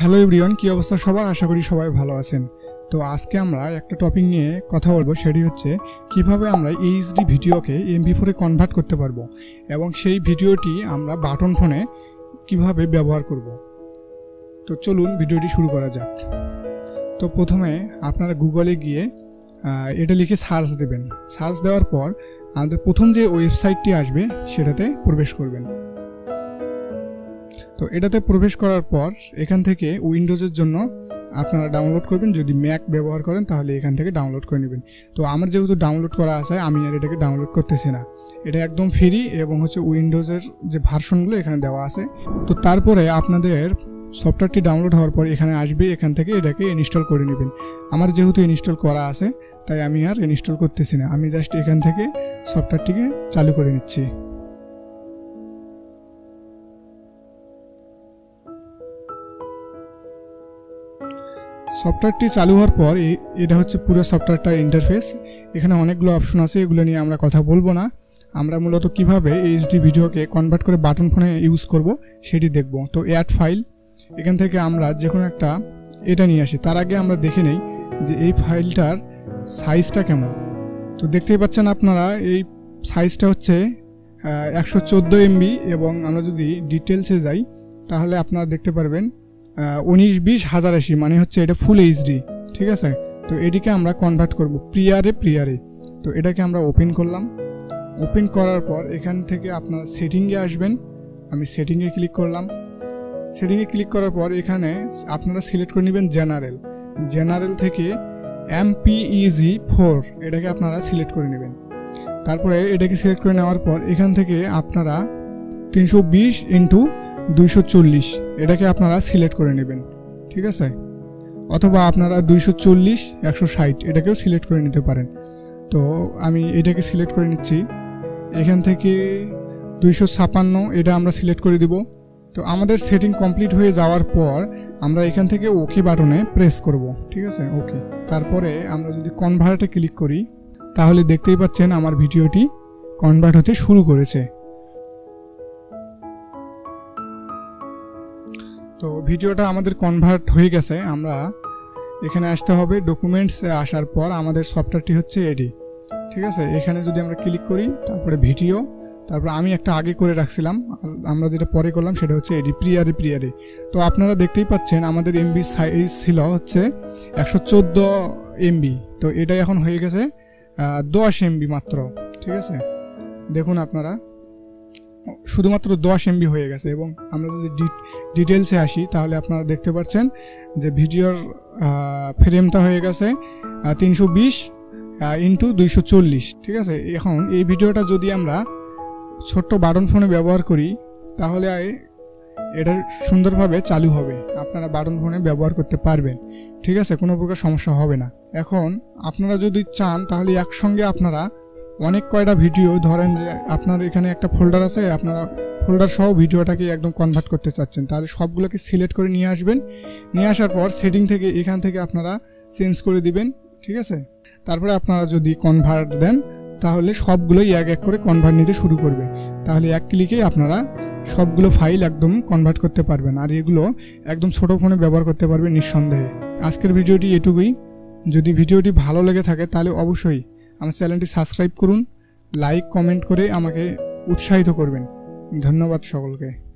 Hello everyone, কি অবস্থা সবার? আশা করি সবাই ভালো আছেন। তো আজকে আমরা একটা টপিক নিয়ে কথা বলবো, সেটি হচ্ছে কিভাবে আমরা এইচডি ভিডিওকে MP4 এ কনভার্ট করতে পারবো এবং সেই ভিডিওটি আমরা বাটন ফোনে কিভাবে ব্যবহার করব। তো চলুন ভিডিওটি শুরু করা যাক। তো প্রথমে আপনারা গুগলে গিয়ে এটা লিখে সার্চ দেবেন। সার্চ দেওয়ার পর আমাদের প্রথম যে ওয়েবসাইটটি আসবে সেটাতে প্রবেশ করবেন। তো এটাতে প্রবেশ করার পর এখান থেকে উইন্ডোজের জন্য আপনারা ডাউনলোড করবেন। যদি ম্যাক ব্যবহার করেন তাহলে এখান থেকে ডাউনলোড করে নেবেন। তো আমার যেহেতু ডাউনলোড করা আছে, আমি আর এটাকে ডাউনলোড করতেছি না। এটা একদম ফ্রি এবং উইন্ডোজের যে ভার্সনগুলো এখানে দেওয়া আছে। তো তারপরে আপনাদের সফটওয়্যারটি ডাউনলোড হওয়ার পর এখানে আসবে, এখান থেকে এটাকে ইনস্টল করে নেবেন। আমার যেহেতু ইনস্টল করা আছে তাই আমি আর ইনস্টল করতেছি না, আমি জাস্ট এখান থেকে সফটওয়্যারটিকে চালু করে নিচ্ছি। সফটওয়্যারটি চালু হওয়ার পর এটা হচ্ছে পুরো সফটওয়্যারটার ইন্টারফেস। এখানে অনেকগুলো অপশন আছে, এগুলো নিয়ে আমরা কথা বলবো না। আমরা মূলত কিভাবে এইচডি ভিডিওকে কনভার্ট করে বাটন ফোনে ইউজ করব সেটি দেখব। তো অ্যাড ফাইল, এখান থেকে আমরা যে কোনো একটা এটা নিয়ে আসি। তার আগে আমরা দেখে নেই যে এই ফাইলটার সাইজটা কেমন। তো দেখতেই পাচ্ছেন আপনারা, এই সাইজটা হচ্ছে 114 MB এবং আমরা যদি ডিটেলসে যাই তাহলে আপনারা দেখতে পারবেন 1920 মানে হচ্ছে এটা ফুল এইচডি। ঠিক আছে, তো এটিকে আমরা কনভার্ট করব প্রিয়ারে। তো এটাকে আমরা ওপেন করলাম। ওপেন করার পর এখান থেকে আপনারা সেটিংয়ে আসবেন। আমি সেটিংয়ে ক্লিক করলাম। সেটিংয়ে ক্লিক করার পর এখানে আপনারা সিলেক্ট করে নেবেন জেনারেল থেকে Mp4 এটাকে আপনারা সিলেক্ট করে নেবেন। তারপরে এটাকে সিলেক্ট করে নেওয়ার পর এখান থেকে আপনারা 320x240 এটাকে আপনারা সিলেক্ট করে নেবেন। ঠিক আছে, অথবা আপনারা 240x160 এটাকেও সিলেক্ট করে নিতে পারেন। তো আমি এটাকে সিলেক্ট করে নিচ্ছি। এখান থেকে 256 এটা আমরা সিলেক্ট করে দিব। তো আমাদের সেটিং কমপ্লিট হয়ে যাওয়ার পর আমরা এখান থেকে ওকে বাটনে প্রেস করব। ঠিক আছে, ওকে। তারপরে আমরা যদি কনভার্টে ক্লিক করি তাহলে দেখতেই পাচ্ছেন আমার ভিডিওটি কনভার্ট হতে শুরু করেছে। তো ভিডিওটা আমাদের কনভার্ট হয়ে গেছে। আমরা এখানে আসতে হবে, ডকুমেন্টসে আসার পর আমাদের সফটওয়্যারটি হচ্ছে এডি। ঠিক আছে, এখানে যদি আমরা ক্লিক করি তারপরে ভিডিও, তারপরে আমি একটা আগে করে রাখছিলাম, আমরা যেটা পরে করলাম সেটা হচ্ছে এডি প্রিয়ারে। তো আপনারা দেখতেই পাচ্ছেন আমাদের এমবি সাইজ ছিল হচ্ছে 114 MB। তো এটা এখন হয়ে গেছে 10 MB মাত্র। ঠিক আছে, দেখুন আপনারা শুধুমাত্র 10 MB হয়ে গেছে। এবং আমরা যদি ডিটেলসে আসি তাহলে আপনারা দেখতে পাচ্ছেন যে ভিডিওর ফ্রেমটা হয়ে গেছে 320x240। ঠিক আছে, এখন এই ভিডিওটা যদি আমরা ছোট্ট বাটন ফোনে ব্যবহার করি তাহলে এটা সুন্দরভাবে চালু হবে, আপনারা বাটন ফোনে ব্যবহার করতে পারবেন। ঠিক আছে, কোনো প্রকার সমস্যা হবে না। এখন আপনারা যদি চান তাহলে একসঙ্গে আপনারা অনেক কয়টা ভিডিও, ধরেন যে আপনার এখানে একটা ফোল্ডার আছে, আপনারা ফোল্ডার সহ ভিডিওটাকে একদম কনভার্ট করতে চাচ্ছেন, তাহলে সবগুলোকে সিলেক্ট করে নিয়ে আসবেন। নিয়ে আসার পর সেটিং থেকে এখান থেকে আপনারা চেঞ্জ করে দিবেন। ঠিক আছে, তারপরে আপনারা যদি কনভার্ট দেন তাহলে সবগুলোই এক এক করে কনভার্ট নিতে শুরু করবে। তাহলে এক ক্লিকেই আপনারা সবগুলো ফাইল একদম কনভার্ট করতে পারবেন, আর এগুলো একদম ছোট ফোনে ব্যবহার করতে পারবেন নিঃসন্দেহে। আজকের ভিডিওটি এটুকুই। যদি ভিডিওটি ভালো লেগে থাকে তাহলে অবশ্যই আমার চ্যানেলটি সাবস্ক্রাইব করুন, লাইক কমেন্ট করে আমাকে উৎসাহিত করবেন। ধন্যবাদ সকলকে।